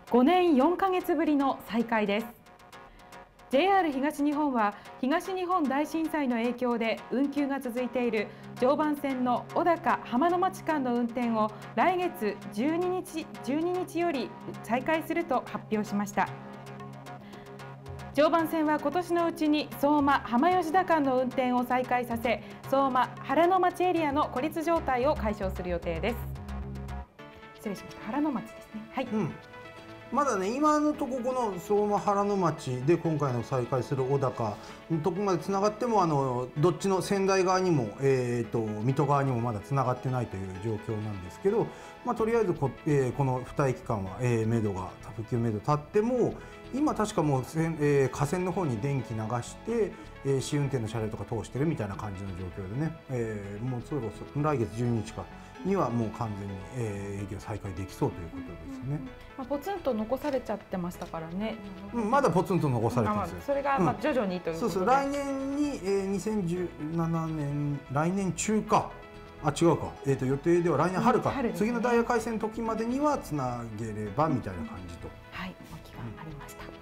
5年4ヶ月ぶりの再開です。 JR 東日本は東日本大震災の影響で運休が続いている常磐線の小高浜の町間の運転を来月12日より再開すると発表しました。常磐線は今年のうちに相馬浜吉田間の運転を再開させ、相馬原の町エリアの孤立状態を解消する予定です。失礼しました。原の町ですね。はい。 まだね、今のとここの相馬原の町で今回の再開する小高のとこまでつながってもどっちの仙台側にも、水戸側にもまだつながってないという状況なんですけど、とりあえずこの2駅間は、目処が復旧目処立っても今確かもう架線の方に電気流して、試運転の車両とか通してるみたいな感じの状況でね、もうそろそろ来月12日かにはもう完全に営業再開できそうということですね。 ポツンと残されちゃってましたからね。 まだポツンと残されてますよ。 それが徐々にということで。 そうそう、来年に、2017年来年中か。違うか、予定では来年春か、次のダイヤ改正の時までにはつなげればみたいな感じと、 はい、お気がありました。